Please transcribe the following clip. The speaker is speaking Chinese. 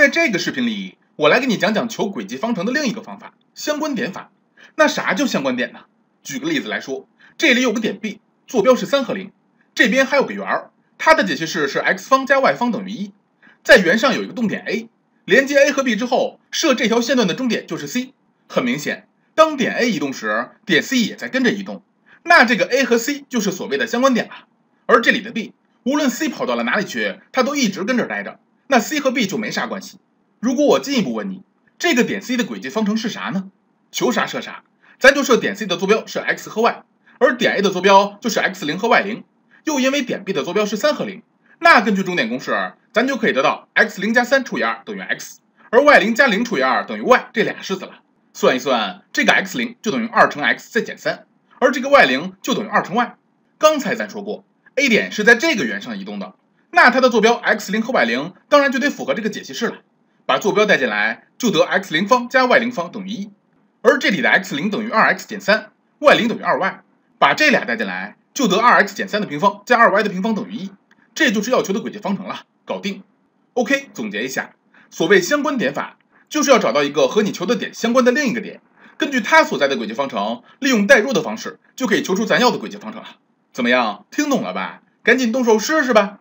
在这个视频里，我来给你讲讲求轨迹方程的另一个方法——相关点法。那啥叫相关点呢？举个例子来说，这里有个点 B， 坐标是3和0，这边还有个圆儿，它的解析式是 x 方加 y 方等于1。在圆上有一个动点 A， 连接 A 和 B 之后，设这条线段的终点就是 C。很明显，当点 A 移动时，点 C 也在跟着移动，那这个 A 和 C 就是所谓的相关点了。而这里的 B， 无论 C 跑到了哪里去，它都一直跟这儿待着，那 C 和 B 就没啥关系。如果我进一步问你，这个点 C 的轨迹方程是啥呢？求啥设啥，咱就设点 C 的坐标是 x 和 y， 而点 A 的坐标就是 x0 和 y0， 又因为点 B 的坐标是3和0，那根据终点公式，咱就可以得到 x0 加3除以2等于 x， 而 y0 加0除以2等于 y 这俩式子了。算一算，这个 x0 就等于2乘 x 再减3，而这个 y0 就等于2乘 y。刚才咱说过 ，A 点是在这个圆上移动的，那它的坐标 x0 和 y0 当然就得符合这个解析式了。把坐标带进来，就得 x0 方加 y0 方等于1，而这里的 x0 等于 2x 减 3，y0 等于 2y， 把这俩带进来，就得 2x 减3的平方加 2y 的平方等于1，这就是要求的轨迹方程了，搞定。OK， 总结一下，所谓相关点法，就是要找到一个和你求的点相关的另一个点，根据它所在的轨迹方程，利用代入的方式，就可以求出咱要的轨迹方程了。怎么样，听懂了吧？赶紧动手试试吧。